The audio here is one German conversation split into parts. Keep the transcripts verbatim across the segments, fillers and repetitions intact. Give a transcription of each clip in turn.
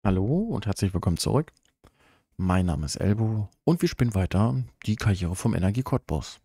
Hallo und herzlich willkommen zurück. Mein Name ist Elbo und wir spielen weiter die Karriere vom Energie-Cottbus.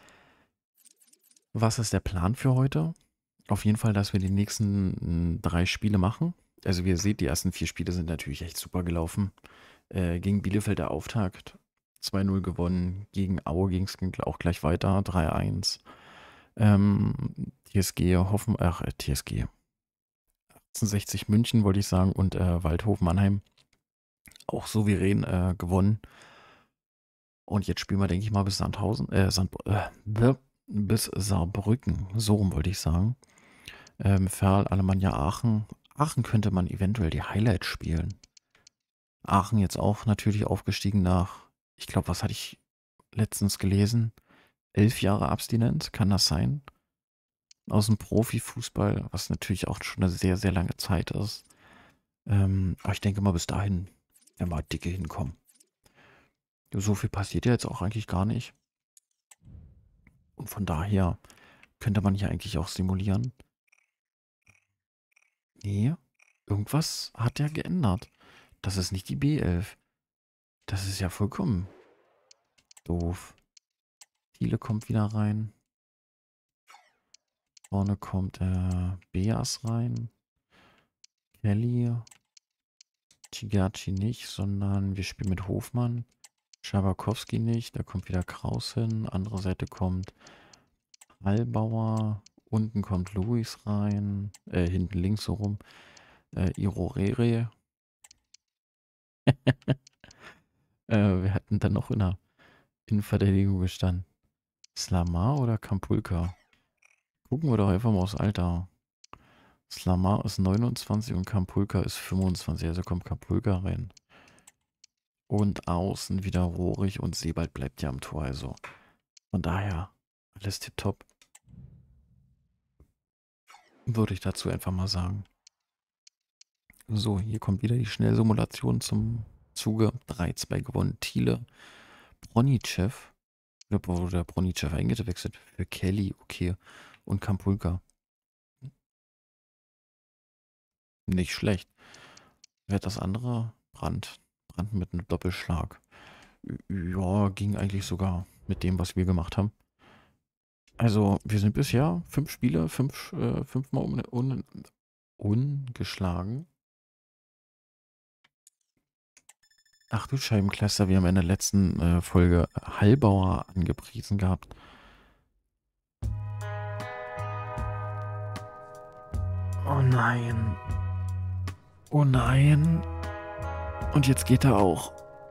Was ist der Plan für heute? Auf jeden Fall, dass wir die nächsten mm, drei Spiele machen. Also wie ihr seht, die ersten vier Spiele sind natürlich echt super gelaufen. Äh, gegen Bielefeld der Auftakt, zwei null gewonnen. Gegen Aue ging es auch gleich weiter, drei eins. Ähm, T S G Hoffen, ach, äh, T S G achtundsechzig München wollte ich sagen und äh, Waldhof Mannheim auch souverän äh, gewonnen. Und jetzt spielen wir, denke ich mal, bis Sandhausen, äh, Sand, äh, b- bis Saarbrücken. So rum wollte ich sagen. Ähm, Ferl, Alemannia Aachen. Aachen könnte man eventuell die Highlights spielen. Aachen jetzt auch natürlich aufgestiegen nach, ich glaube, was hatte ich letztens gelesen? Elf Jahre Abstinenz, kann das sein? Aus dem Profifußball, was natürlich auch schon eine sehr, sehr lange Zeit ist. Ähm, aber ich denke mal, bis dahin werden wir dicke hinkommen. So viel passiert ja jetzt auch eigentlich gar nicht. Und von daher könnte man hier eigentlich auch simulieren. Nee, irgendwas hat der geändert. Das ist nicht die B elf. Das ist ja vollkommen doof. Thiele kommt wieder rein. Vorne kommt äh, Beas rein. Kelly. Tigachi nicht, sondern wir spielen mit Hofmann. Schabakowski nicht. Da kommt wieder Kraus hin. Andere Seite kommt Hallbauer. Unten kommt Luis rein. Äh, hinten links so rum. Äh, Irorere. Äh, wir hatten dann noch in der Innenverteidigung gestanden. Slamar oder Kampulka? Gucken wir doch einfach mal aufs Alter. Slamar ist neunundzwanzig und Kampulka ist fünfundzwanzig. Also kommt Kampulka rein. Und außen wieder Rohrig und Sebald bleibt ja am Tor. Also von daher alles tipptopp. Würde ich dazu einfach mal sagen. So, hier kommt wieder die Schnellsimulation zum Zuge. drei zwei gewonnen. Thiele. Bronicev. Oder wurde der Bronicev eingewechselt? Für Kelly, okay. Und Kampulka. Nicht schlecht. Wer hat das andere? Brand. Brand mit einem Doppelschlag. Ja, ging eigentlich sogar mit dem, was wir gemacht haben. Also, wir sind bisher fünf Spiele, fünf, äh, fünfmal un un ungeschlagen. Ach du Scheibenkleister, wir haben in der letzten äh, Folge Hallbauer angepriesen gehabt. Oh nein. Oh nein. Und jetzt geht er auch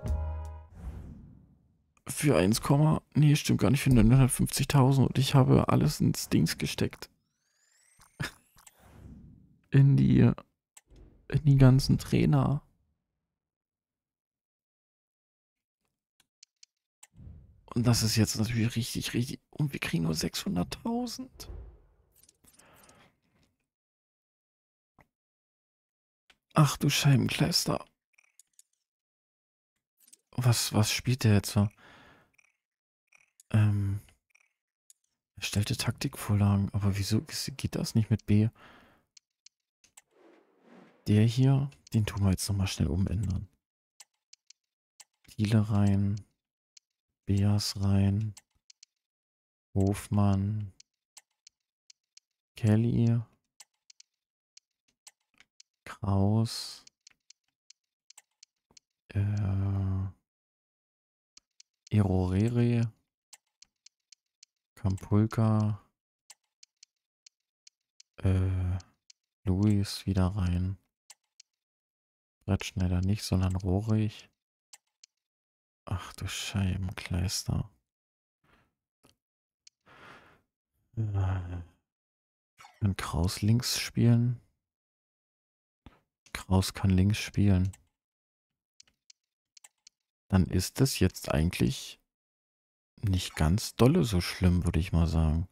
für eins, nee, stimmt gar nicht, für neunhundertfünfzigtausend und ich habe alles ins Dings gesteckt. In die, in die ganzen Trainer. Und das ist jetzt natürlich richtig, richtig. Und wir kriegen nur sechshunderttausend. Ach du Scheibenkleister. Was, was spielt der jetzt so? Ähm, erstellte Taktikvorlagen. Aber wieso geht das nicht mit B? Der hier, den tun wir jetzt nochmal schnell umändern. Thiele rein. Beas rein. Hofmann. Kelly. Kraus. Äh, Erorere. Kampulka. Äh, Luis wieder rein. Brettschneider nicht, sondern Rohrig. Ach du Scheibenkleister. Äh, kann Kraus links spielen? Kraus kann links spielen. Dann ist es jetzt eigentlich nicht ganz dolle so schlimm, würde ich mal sagen.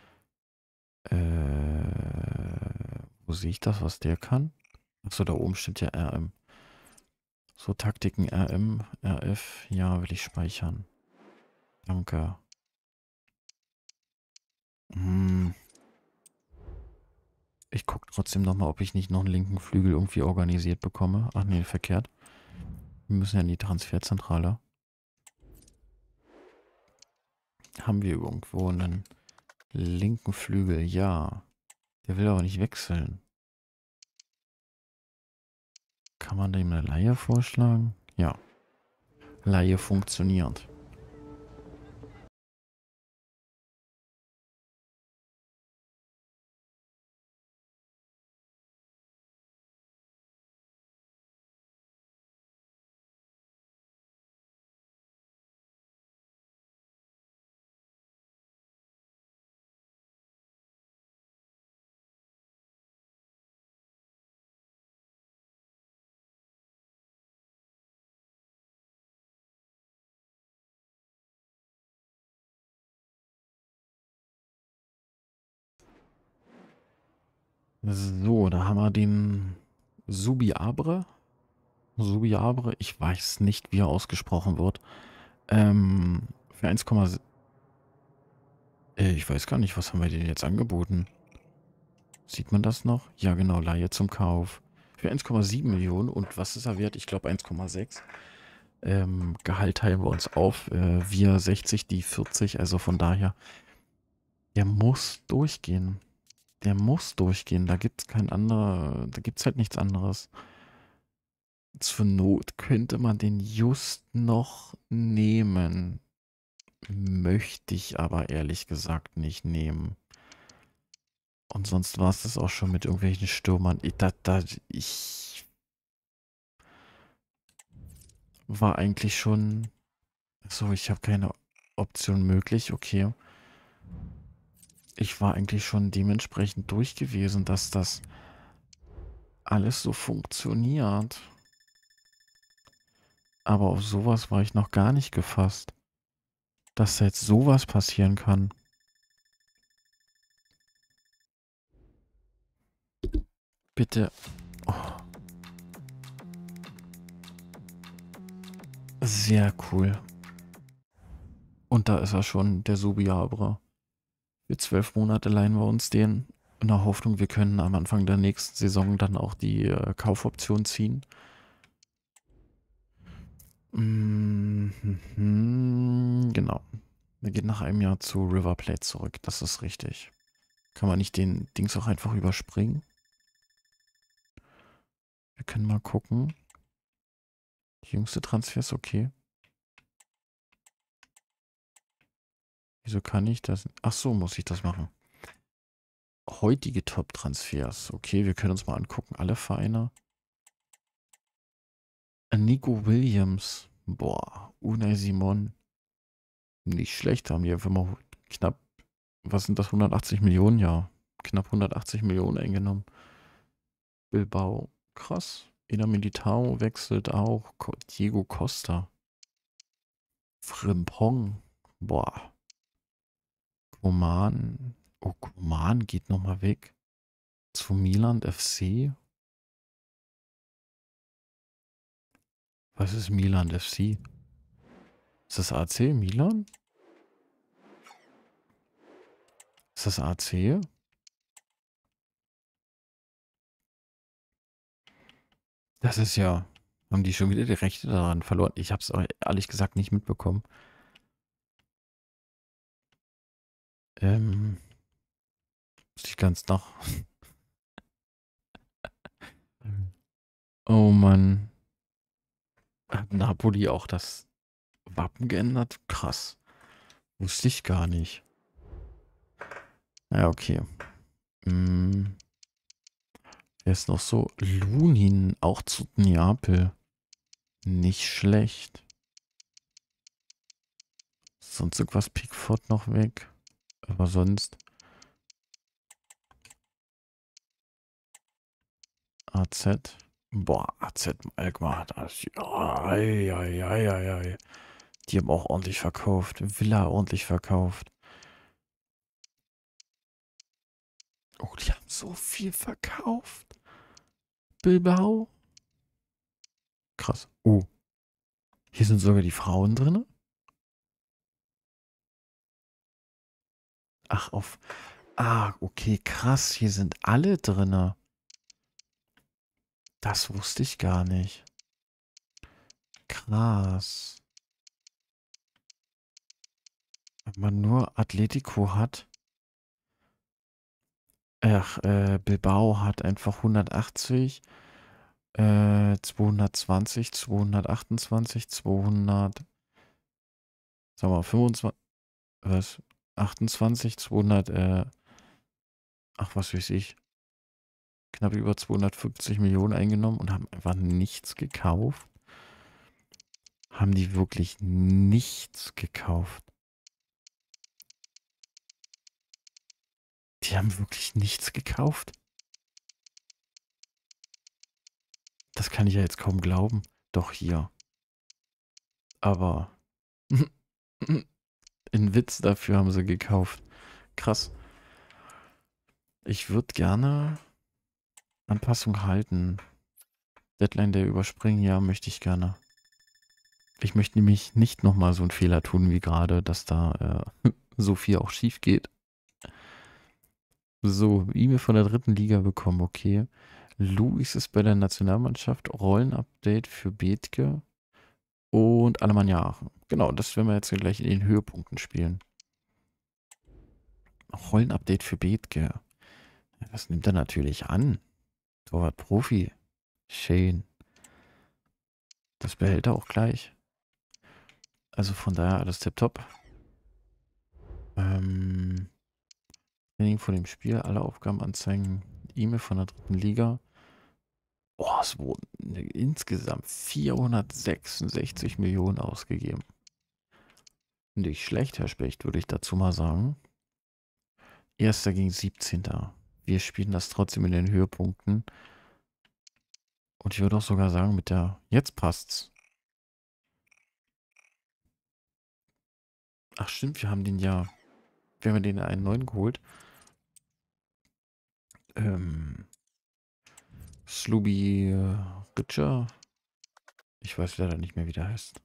Äh, wo sehe ich das, was der kann? Achso, da oben steht ja R M. So, Taktiken R M, R F. Ja, will ich speichern. Danke. Hm. Ich gucke trotzdem nochmal, ob ich nicht noch einen linken Flügel irgendwie organisiert bekomme. Ach nee, verkehrt. Wir müssen ja in die Transferzentrale. Haben wir irgendwo einen linken Flügel? Ja. Der will aber nicht wechseln. Kann man dem eine Leihe vorschlagen? Ja. Leihe funktioniert. So, da haben wir den Subiabre. Subiabre, ich weiß nicht, wie er ausgesprochen wird. Ähm, für eins, äh, ich weiß gar nicht, was haben wir denn jetzt angeboten? Sieht man das noch? Ja, genau, Leihe zum Kauf. Für eins Komma sieben Millionen. Und was ist er wert? Ich glaube eins Komma sechs. Ähm, Gehalt teilen wir uns auf. Äh, wir sechzig, die vierzig. Also von daher, der muss durchgehen. Der muss durchgehen. Da gibt es kein anderer, da gibt es halt nichts anderes. Zur Not könnte man den just noch nehmen. Möchte ich aber ehrlich gesagt nicht nehmen. Und sonst war es das auch schon mit irgendwelchen Stürmern. Ich, da, da, ich war eigentlich schon... So, ich habe keine Option möglich. Okay. Ich war eigentlich schon dementsprechend durch gewesen, dass das alles so funktioniert. Aber auf sowas war ich noch gar nicht gefasst. Dass da jetzt sowas passieren kann. Bitte. Oh. Sehr cool. Und da ist er schon, der Subiabre. Für zwölf Monate leihen wir uns den. In der Hoffnung, wir können am Anfang der nächsten Saison dann auch die äh, Kaufoption ziehen. Mhm, genau. Er geht nach einem Jahr zu River Plate zurück. Das ist richtig. Kann man nicht den Dings auch einfach überspringen? Wir können mal gucken. Die jüngste Transfer ist okay. Wieso kann ich das? Ach so, muss ich das machen. Heutige Top-Transfers. Okay, wir können uns mal angucken. Alle Vereine. Nico Williams. Boah. Unai Simon. Nicht schlecht. Haben die einfach mal knapp, was sind das, hundertachtzig Millionen? Ja. Knapp hundertachtzig Millionen eingenommen. Bilbao. Krass. Eder Militao wechselt auch. Diego Costa. Frimpong. Boah. Coman. Oh, Coman geht nochmal weg. Zu Milan F C. Was ist Milan F C? Ist das A C Milan? Ist das A C? Das ist ja... Haben die schon wieder die Rechte daran verloren? Ich habe es ehrlich gesagt nicht mitbekommen. Ähm... Muss ich ganz nach... Oh Mann. Hat Napoli auch das Wappen geändert? Krass. Wusste ich gar nicht. Ja, okay. Hm. Wer ist noch so? Lunin, auch zu Neapel. Nicht schlecht. Sonst irgendwas Pickford noch weg. Aber sonst. A Z. Boah, A Z Alkmaar. Das, ai, ai, ai, ai, ai. Die haben auch ordentlich verkauft. Villa ordentlich verkauft. Oh, die haben so viel verkauft. Bilbao. Krass. Oh. Hier sind sogar die Frauen drin. Ach, auf. Ah, okay, krass. Hier sind alle drinne. Das wusste ich gar nicht. Krass. Wenn man nur Atletico hat. Ach, äh, Bilbao hat einfach hundertachtzig, äh, zweihundertzwanzig, zweihundertachtundzwanzig, zweihundert, sag mal, fünfundzwanzig, was? achtundzwanzig, zweihundert, äh, ach, was weiß ich, knapp über zweihundertfünfzig Millionen eingenommen und haben einfach nichts gekauft. Haben die wirklich nichts gekauft? Die haben wirklich nichts gekauft? Das kann ich ja jetzt kaum glauben. Doch hier. Aber in Witz dafür haben sie gekauft. Krass. Ich würde gerne Anpassung halten. Deadline der überspringen, ja, möchte ich gerne. Ich möchte nämlich nicht nochmal so einen Fehler tun wie gerade, dass da äh, so viel auch schief geht. So, E-Mail von der dritten Liga bekommen, okay. Luis ist bei der Nationalmannschaft. Rollenupdate für Bethke und Alemannia Aachen. Genau, das werden wir jetzt gleich in den Höhepunkten spielen. Rollenupdate für Bethke. Das nimmt er natürlich an. Torwart Profi. Schön. Das behält er auch gleich. Also von daher alles tipptopp. Ähm, Training vor dem Spiel, alle Aufgaben anzeigen. E-Mail von der dritten Liga. Oh, es wurden insgesamt vierhundertsechsundsechzig Millionen ausgegeben. Nicht schlecht, Herr Specht, würde ich dazu mal sagen. Erster gegen siebzehnter. Wir spielen das trotzdem in den Höhepunkten. Und ich würde auch sogar sagen, mit der... Jetzt passt's. Ach stimmt, wir haben den ja... Wir haben den einen neuen geholt. Ähm... Slubi äh, Richer. Ich weiß leider nicht mehr, wie der heißt.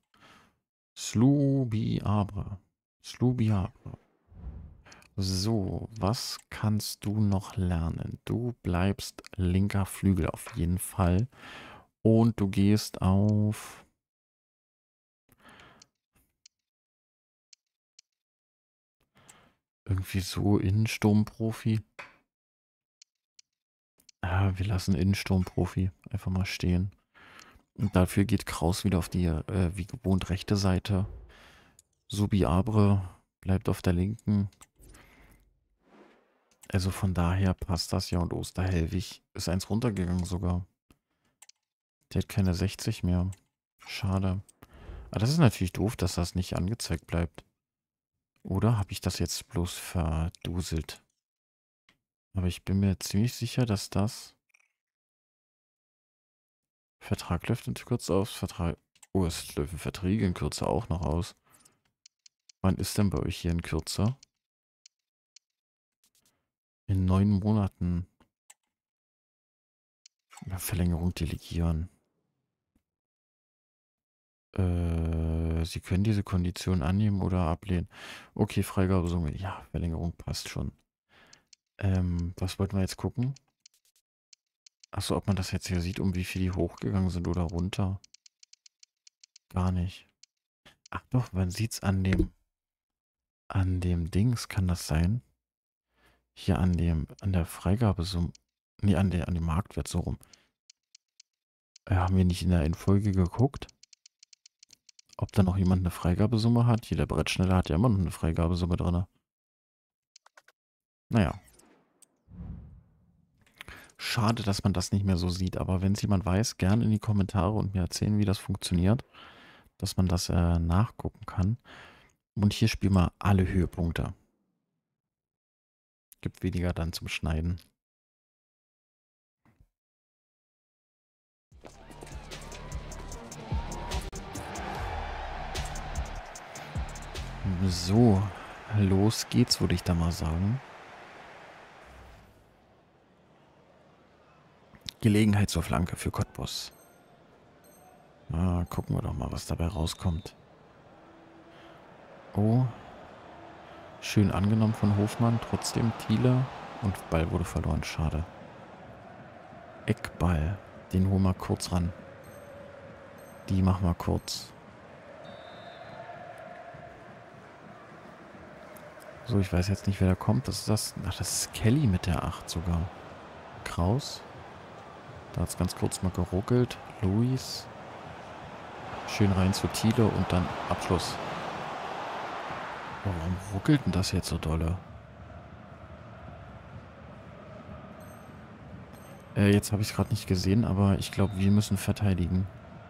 Slubi Abre. Slubi Abre. So, was kannst du noch lernen? Du bleibst linker Flügel auf jeden Fall. Und du gehst auf... Irgendwie so Innensturmprofi. Ja, wir lassen Innensturmprofi einfach mal stehen. Und dafür geht Kraus wieder auf die, äh, wie gewohnt, rechte Seite. Subi Abre bleibt auf der linken. Also von daher passt das ja. Und Osterhelwig ist eins runtergegangen sogar. Der hat keine sechzig mehr. Schade. Aber das ist natürlich doof, dass das nicht angezeigt bleibt. Oder habe ich das jetzt bloß verduselt? Aber ich bin mir ziemlich sicher, dass das... Vertrag läuft in Kürze aus. Vertrag... Oh, es läuft Verträge in Kürze auch noch aus. Wann ist denn bei euch hier in Kürze? In neun Monaten. Verlängerung delegieren. Äh, Sie können diese Kondition annehmen oder ablehnen. Okay, Freigabesumme. Ja, Verlängerung passt schon. Ähm, was wollten wir jetzt gucken? Achso, ob man das jetzt hier sieht, um wie viel die hochgegangen sind oder runter. Gar nicht. Ach doch, man sieht es an dem, an dem Dings, kann das sein? Hier an dem, an der Freigabesumme. Nee, an der, an dem Marktwert so rum. Äh, haben wir nicht in der Infolge geguckt? Ob da noch jemand eine Freigabesumme hat? Hier, der Brettschneller hat ja immer noch eine Freigabesumme drin. Naja. Schade, dass man das nicht mehr so sieht, aber wenn es jemand weiß, gerne in die Kommentare und mir erzählen, wie das funktioniert, dass man das äh, nachgucken kann. Und hier spielen wir alle Höhepunkte. Gibt weniger dann zum Schneiden. So, los geht's, würde ich da mal sagen. Gelegenheit zur Flanke für Cottbus. Ah, gucken wir doch mal, was dabei rauskommt. Oh. Schön angenommen von Hofmann. Trotzdem Thiele. Und Ball wurde verloren. Schade. Eckball. Den holen wir kurz ran. Die machen wir kurz. So, ich weiß jetzt nicht, wer da kommt. Das ist das. Ach, das ist Kelly mit der acht sogar. Kraus. Da hat es ganz kurz mal geruckelt. Luis. Schön rein zu Thiele und dann Abschluss. Oh, warum ruckelt denn das jetzt so dolle? Äh, jetzt habe ich es gerade nicht gesehen, aber ich glaube, wir müssen verteidigen.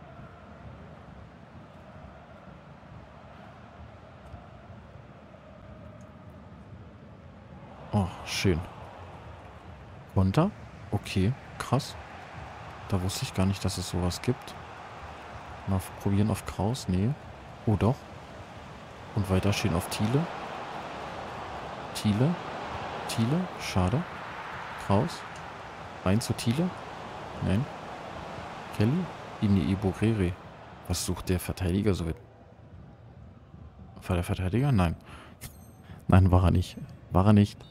Oh, schön. Konter? Okay, krass. Da wusste ich gar nicht, dass es sowas gibt. Mal probieren auf Kraus. Nee. Oh, doch. Und weiter schön auf Thiele. Thiele. Thiele. Schade. Kraus. Rein zu Thiele. Nein. Kelly. Ini Iborere. Was sucht der Verteidiger so? War der Verteidiger? Nein. Nein, war er nicht. War er nicht.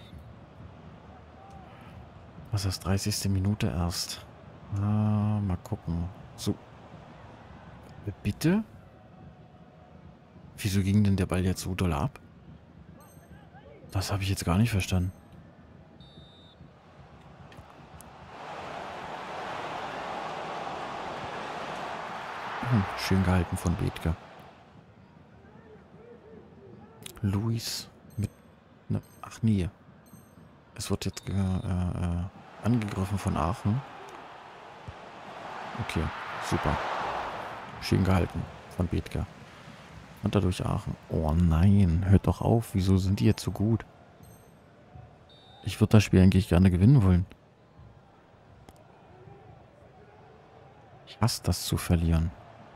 Was ist das? dreißigste Minute erst. Ah, mal gucken. So. Bitte? Wieso ging denn der Ball jetzt so doll ab? Das habe ich jetzt gar nicht verstanden. Hm, schön gehalten von Bethke. Luis mit... Ne, ach nee. Es wird jetzt äh, äh, angegriffen von Aachen. Okay, super. Schön gehalten von Bethke. Und dadurch Aachen. Oh nein, hört doch auf. Wieso sind die jetzt so gut? Ich würde das Spiel eigentlich gerne gewinnen wollen. Ich hasse das zu verlieren.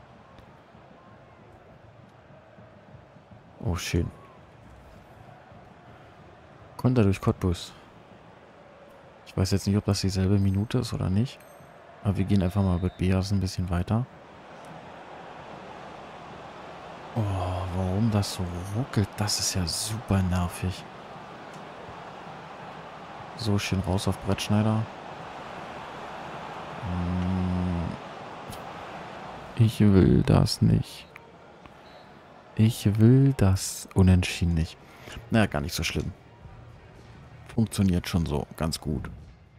Oh, schön. Konter durch Cottbus. Ich weiß jetzt nicht, ob das dieselbe Minute ist oder nicht. Aber wir gehen einfach mal mit Beas ein bisschen weiter. Oh, warum das so ruckelt, das ist ja super nervig. So, schön raus auf Brettschneider. Ich will das nicht. Ich will das unentschieden nicht. Naja, gar nicht so schlimm. Funktioniert schon so ganz gut.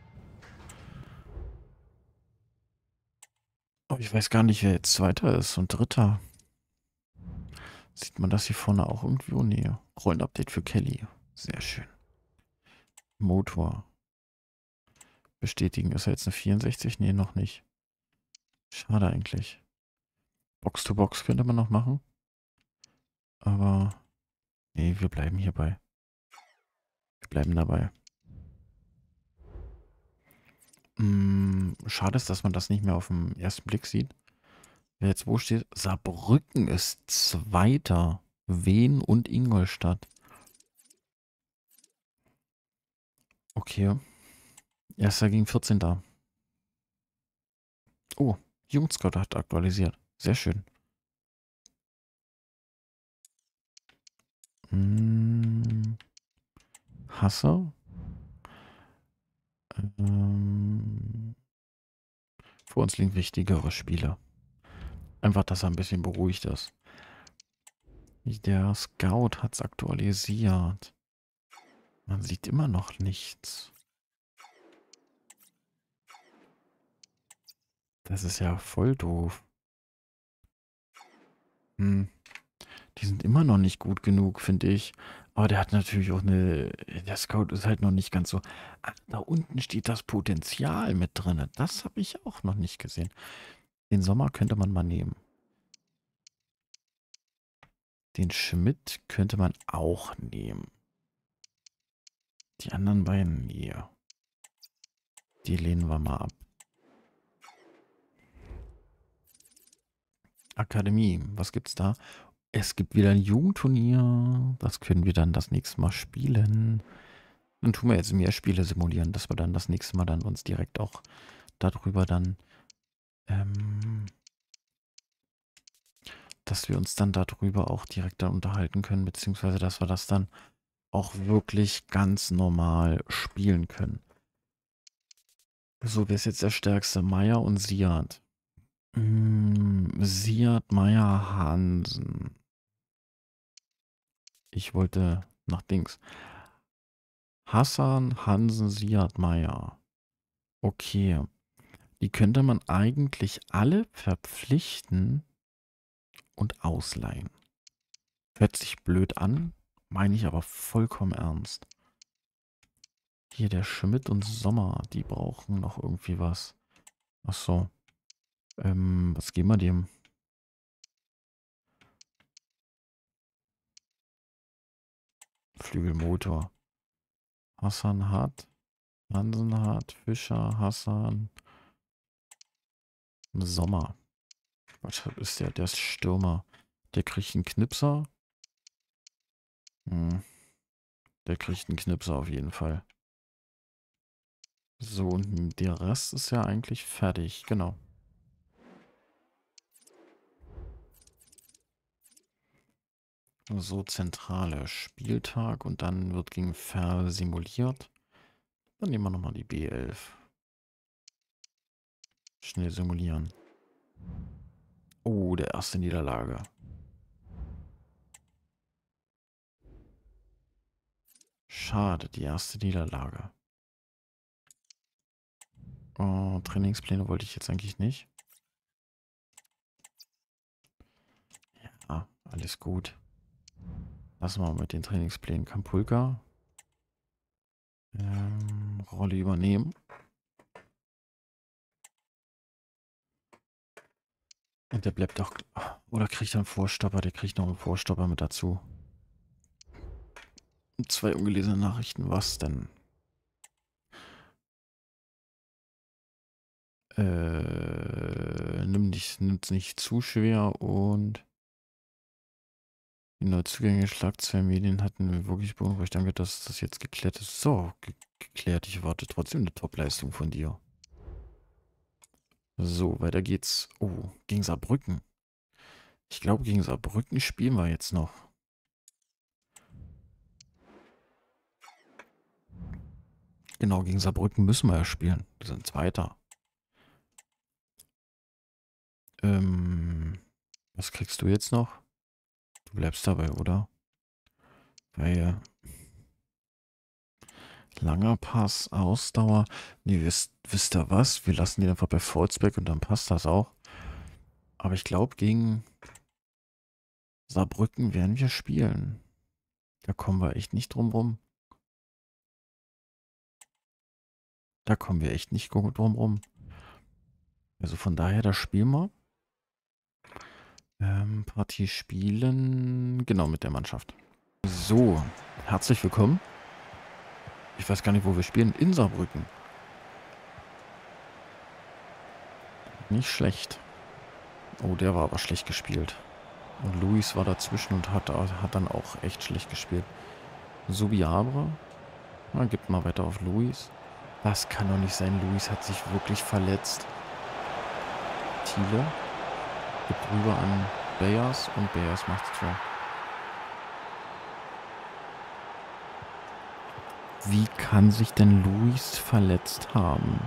Oh, ich weiß gar nicht, wer jetzt Zweiter ist und Dritter. Sieht man das hier vorne auch irgendwie? Oh nee. Rollenupdate für Kelly. Sehr schön. Motor. Bestätigen. Ist er jetzt eine vierundsechzig? Nee, noch nicht. Schade eigentlich. Box-to-Box könnte man noch machen. Aber nee, wir bleiben hierbei. Wir bleiben dabei. Hm, schade ist, dass man das nicht mehr auf den ersten Blick sieht. Wer jetzt wo steht? Saarbrücken ist Zweiter. Wien und Ingolstadt. Okay. Erster gegen vierzehnter. Oh, Jugendscout hat aktualisiert. Sehr schön. Hm. Hasse. Ähm. Vor uns liegen wichtigere Spiele. Einfach, dass er ein bisschen beruhigt ist. Der Scout hat es aktualisiert. Man sieht immer noch nichts. Das ist ja voll doof. Hm. Die sind immer noch nicht gut genug, finde ich. Aber der hat natürlich auch eine... Der Scout ist halt noch nicht ganz so... Ah, da unten steht das Potenzial mit drin. Das habe ich auch noch nicht gesehen. Den Sommer könnte man mal nehmen. Den Schmidt könnte man auch nehmen. Die anderen beiden, hier. Die lehnen wir mal ab. Akademie, was gibt's da? Es gibt wieder ein Jugendturnier. Das können wir dann das nächste Mal spielen. Dann tun wir jetzt mehr Spiele simulieren, dass wir dann das nächste Mal dann uns direkt auch darüber dann, ähm, dass wir uns dann darüber auch direkt dann unterhalten können, beziehungsweise dass wir das dann auch wirklich ganz normal spielen können. So, wer ist jetzt der Stärkste? Meier und Siad. Hm, Siad, Meier, Hansen. Ich wollte nach Dings. Hassan, Hansen, Siad, Meier. Okay. Die könnte man eigentlich alle verpflichten und ausleihen. Hört sich blöd an, meine ich aber vollkommen ernst. Hier der Schmidt und Sommer, die brauchen noch irgendwie was. Ach so. Ähm, was geben wir dem? Flügelmotor. Hassan hat. Hansen hat. Fischer, Hassan. Sommer. Was ist der? Der ist Stürmer. Der kriegt einen Knipser. Hm, der kriegt einen Knipser auf jeden Fall. So, und der Rest ist ja eigentlich fertig. Genau. So, zentrale Spieltag und dann wird gegen Ver simuliert. Dann nehmen wir nochmal die B elf. Schnell simulieren. Oh, der erste Niederlage. Schade, die erste Niederlage. Oh, Trainingspläne wollte ich jetzt eigentlich nicht. Ja, alles gut. Lassen wir mal mit den Trainingsplänen. Kampulka. Ähm, Rolle übernehmen. Und der bleibt doch... Oder kriegt er einen Vorstopper? Der kriegt noch einen Vorstopper mit dazu. Zwei ungelesene Nachrichten. Was denn? Äh, nimm dich, nimm's nicht zu schwer und die Neuzugänge Schlagzeilenmedien hatten wir wirklich beunruhigt. Danke, dass das jetzt geklärt ist. So, ge geklärt. Ich erwarte trotzdem eine Topleistung von dir. So, weiter geht's. Oh, gegen Saarbrücken. Ich glaube, gegen Saarbrücken spielen wir jetzt noch. Genau, gegen Saarbrücken müssen wir ja spielen. Wir sind Zweiter. Ähm, was kriegst du jetzt noch? Du bleibst dabei, oder? Weil langer Pass, Ausdauer. Nee, wisst, wisst ihr was? Wir lassen den einfach bei Volzberg und dann passt das auch. Aber ich glaube, gegen Saarbrücken werden wir spielen. Da kommen wir echt nicht drum rum. Da kommen wir echt nicht drum rum. Also von daher, das spielen wir. Ähm, Partie spielen. Genau, mit der Mannschaft. So, herzlich willkommen. Ich weiß gar nicht, wo wir spielen. In Saarbrücken. Nicht schlecht. Oh, der war aber schlecht gespielt. Und Luis war dazwischen und hat, hat dann auch echt schlecht gespielt. Subiabre. Na, gibt mal weiter auf Luis. Das kann doch nicht sein. Luis hat sich wirklich verletzt. Thiele. Gibt rüber an Bayers und Bayers macht das Tor. Wie kann sich denn Luis verletzt haben?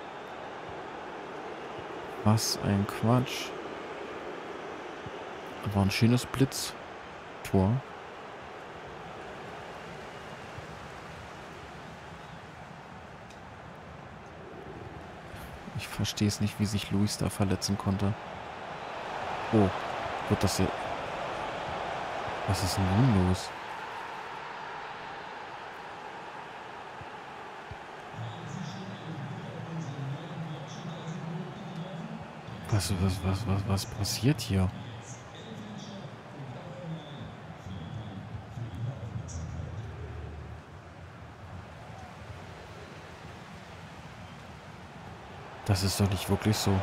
Was ein Quatsch. Das war ein schönes Blitztor. Ich verstehe es nicht, wie sich Luis da verletzen konnte. Oh, wird das hier... Was ist denn nun los? Was, was, was, was, was passiert hier? Das ist doch nicht wirklich so.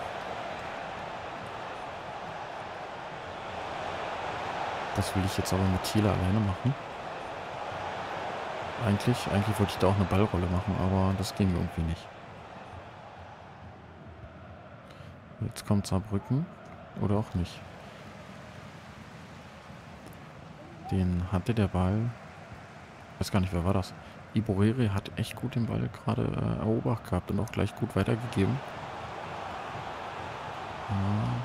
Das will ich jetzt aber mit Thiele alleine machen. Eigentlich, eigentlich wollte ich da auch eine Ballrolle machen, aber das ging irgendwie nicht. Jetzt kommt Saarbrücken. Oder auch nicht. Den hatte der Ball. Weiß gar nicht, wer war das? Iborere hat echt gut den Ball gerade äh, erobert gehabt und auch gleich gut weitergegeben. Ja.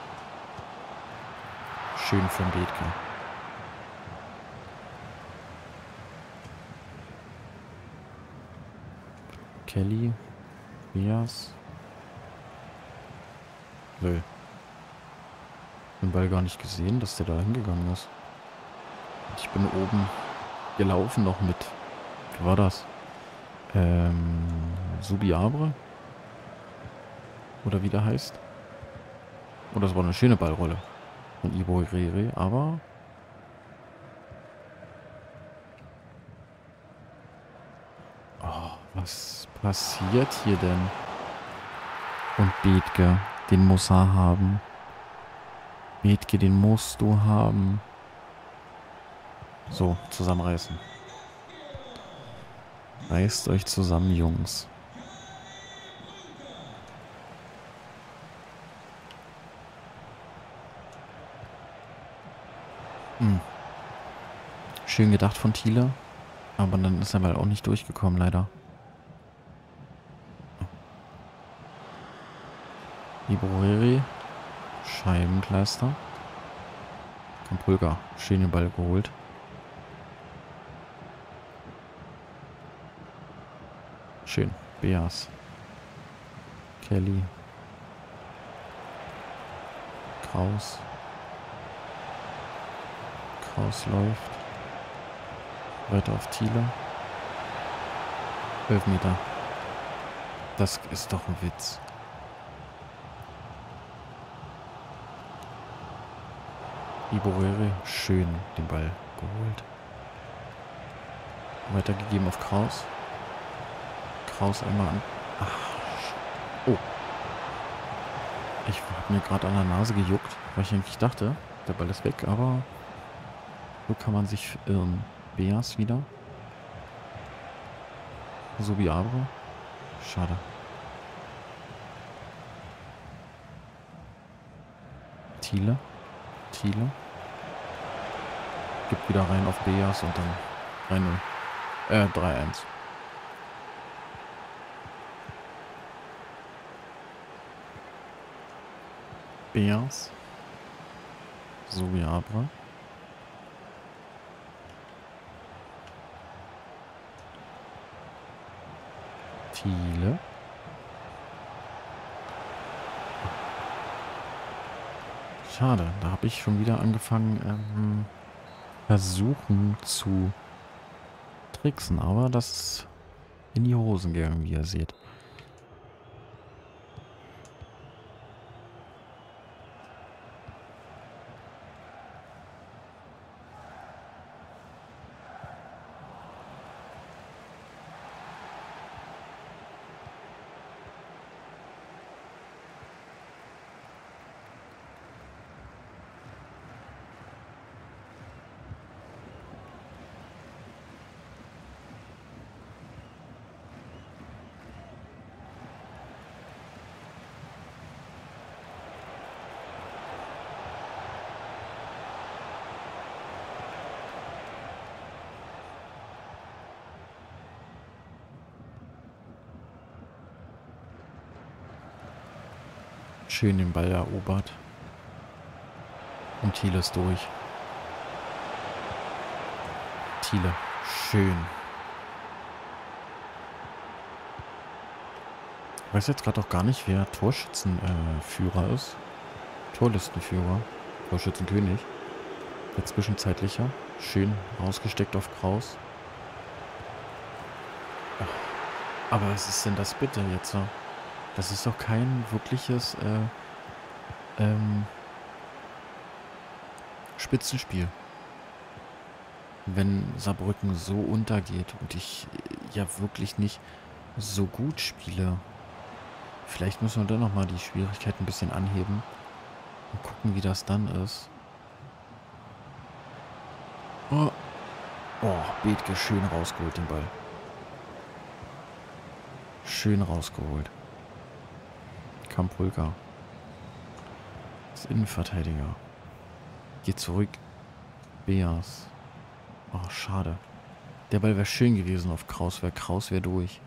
Schön von Bethke. Kelly. Beas. Nö. Den Ball gar nicht gesehen, dass der da hingegangen ist. Ich bin oben gelaufen noch mit. Wie war das? Ähm, Subiabre? Oder wie der heißt? Und das war eine schöne Ballrolle von Iborere, aber oh, was passiert hier denn? Und Bethke, den muss er haben. Bethke, den musst du haben. So, zusammenreißen. Reißt euch zusammen, Jungs. Hm. Schön gedacht von Thiele. Aber dann ist er mal auch nicht durchgekommen, leider. Iborere. Scheibenkleister. Kampulga. Schön den Ball geholt. Schön. Beas. Kelly. Kraus. Kraus läuft. Weiter auf Thiele. elf Meter. Das ist doch ein Witz. Iborere schön den Ball geholt. Weitergegeben auf Kraus. Kraus einmal an. Ach. Oh. Ich habe mir gerade an der Nase gejuckt, weil ich eigentlich dachte, der Ball ist weg, aber so kann man sich irren. Beas wieder. Subiabre. Schade. Thiele. Thiele. Gibt wieder rein auf Beas und dann drei null. Äh, drei eins. Beas. Subiabre. Thiele. Schade, da habe ich schon wieder angefangen, ähm, versuchen zu tricksen, aber das ist in die Hosen gegangen, wie ihr seht. Schön den Ball erobert. Und Thiele ist durch. Thiele. Schön. Ich weiß jetzt gerade auch gar nicht, wer Torschützenführer äh, ist. Torlistenführer. Torschützenkönig. Der zwischenzeitlicher. Schön rausgesteckt auf Kraus. Ach, aber was ist denn das bitte jetzt? Das ist doch kein wirkliches äh, ähm, Spitzenspiel. Wenn Saarbrücken so untergeht und ich äh, ja wirklich nicht so gut spiele. Vielleicht müssen wir dann nochmal die Schwierigkeit ein bisschen anheben und gucken, wie das dann ist. Oh, oh Bethke schön rausgeholt den Ball. Schön rausgeholt. Kampulga. Das Innenverteidiger. Geht zurück. Beas. Oh, schade. Der Ball wäre schön gewesen auf Kraus, wäre Kraus wäre durch.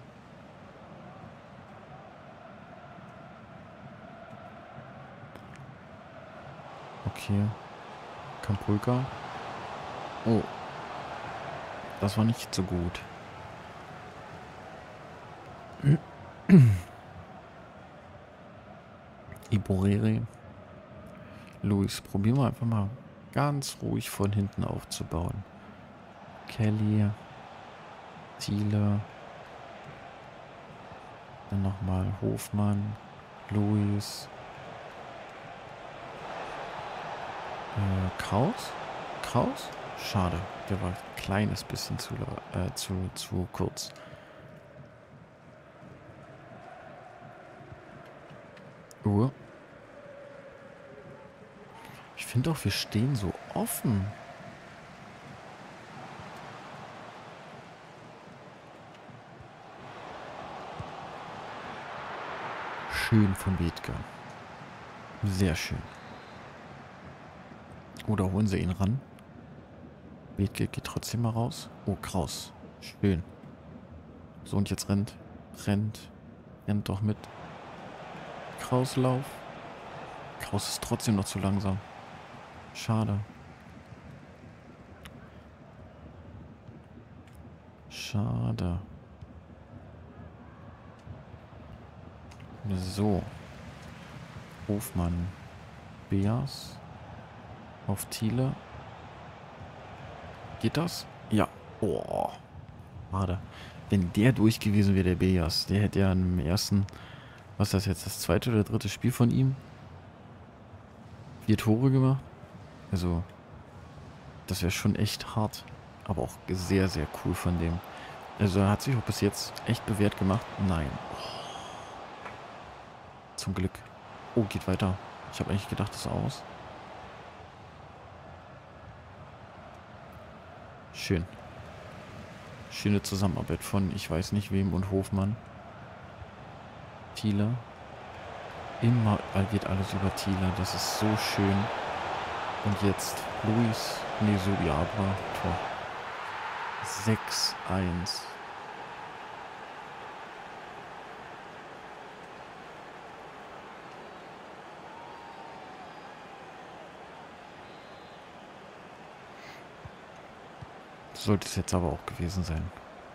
Okay. Kampulka. Oh. Das war nicht so gut. Iborere. Luis, probieren wir einfach mal ganz ruhig von hinten aufzubauen. Kelly. Thiele. Dann nochmal Hofmann. Luis. Äh, Kraus? Kraus? Schade. Der war ein kleines bisschen zu, äh, zu, zu kurz. Uhr. Ich finde auch, wir stehen so offen. Schön von Bethke. Sehr schön. Oder holen sie ihn ran. Bethke geht trotzdem mal raus. Oh, Kraus. Schön. So, und jetzt rennt. Rennt. Rennt doch mit. Krauslauf. Kraus ist trotzdem noch zu langsam. Schade. Schade. So. Hofmann. Beas. Auf Thiele. Geht das? Ja. Oh. Schade. Wenn der durch gewesen wäre, der Beas, der hätte ja im ersten, was ist das jetzt, das zweite oder dritte Spiel von ihm? Vier Tore gemacht. Also, das wäre schon echt hart. Aber auch sehr, sehr cool von dem. Also, er hat sich auch bis jetzt echt bewährt gemacht. Nein. Oh. Zum Glück. Oh, geht weiter. Ich habe eigentlich gedacht, das ist aus. Schön. Schöne Zusammenarbeit von ich weiß nicht wem und Hofmann. Thiele. Immer geht alles über Thiele. Das ist so schön. Und jetzt Luis. Nee, Subiabra. Tor. sechs eins. Sollte es jetzt aber auch gewesen sein.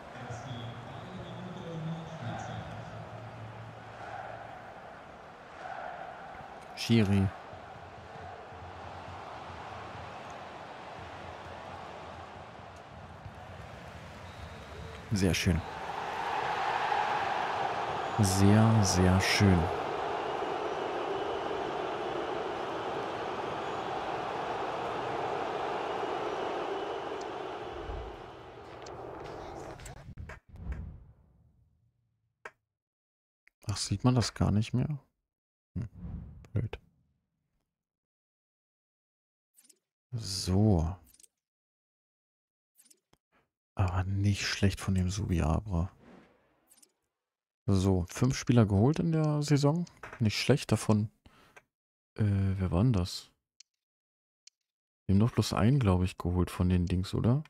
Schiri. Sehr schön. Sehr, sehr schön. Ach, sieht man das gar nicht mehr? Hm, blöd. So. Aber nicht schlecht von dem Subiabra. So, fünf Spieler geholt in der Saison. Nicht schlecht davon. Äh, wer war denn das? Wir haben noch bloß einen, glaube ich, geholt von den Dings, oder?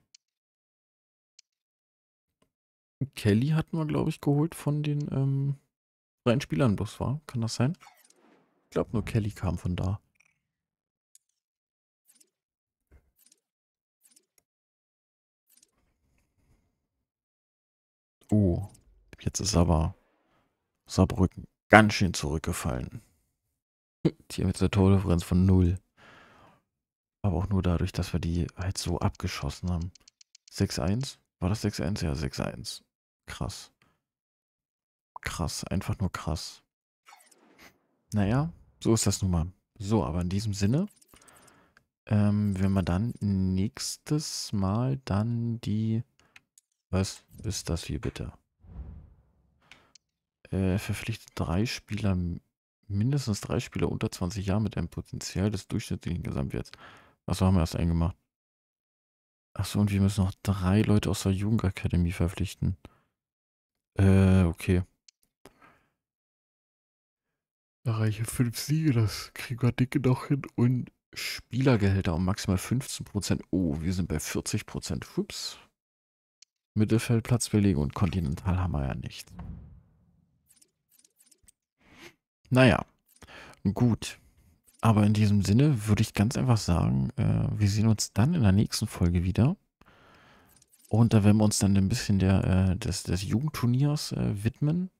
Kelly hatten wir, glaube ich, geholt von den ähm, freien Spielern bloß, war. Kann das sein? Ich glaube, nur Kelly kam von da. Oh, jetzt ist aber Saarbrücken ganz schön zurückgefallen. Die haben jetzt eine Tordifferenz von null. Aber auch nur dadurch, dass wir die halt so abgeschossen haben. sechs eins? War das sechs eins? Ja, sechs eins. Krass. Krass, einfach nur krass. Naja, so ist das nun mal. So, aber in diesem Sinne, ähm, wenn wir dann nächstes Mal dann die... Was ist das hier bitte? Äh, verpflichtet drei Spieler, mindestens drei Spieler unter zwanzig Jahren mit einem Potenzial des durchschnittlichen Gesamtwerts. Achso, haben wir erst eingemacht. Achso, und wir müssen noch drei Leute aus der Jugendakademie verpflichten. Äh, okay. Erreiche fünf Siege, das kriegen wir dicke noch hin. Und Spielergehälter um maximal fünfzehn Prozent. Oh, wir sind bei vierzig Prozent. Ups. Mittelfeldplatzbelegung und Continental haben wir ja nicht. Naja, gut. Aber in diesem Sinne würde ich ganz einfach sagen, äh, wir sehen uns dann in der nächsten Folge wieder. Und da werden wir uns dann ein bisschen der, äh, des, des Jugendturniers äh, widmen.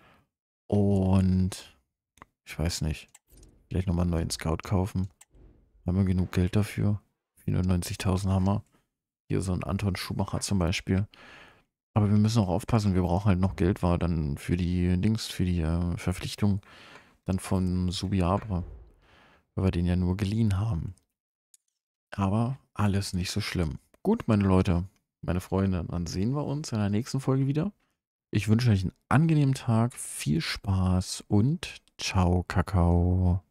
Und ich weiß nicht, vielleicht nochmal einen neuen Scout kaufen. Haben wir genug Geld dafür? vierhundertneunzigtausend haben wir. Hier so ein Anton Schumacher zum Beispiel. Aber wir müssen auch aufpassen, wir brauchen halt noch Geld, war dann für die Dings, für die äh, Verpflichtung dann von Subiabre, weil wir den ja nur geliehen haben. Aber alles nicht so schlimm. Gut, meine Leute, meine Freunde, dann sehen wir uns in der nächsten Folge wieder. Ich wünsche euch einen angenehmen Tag, viel Spaß und ciao, Kakao.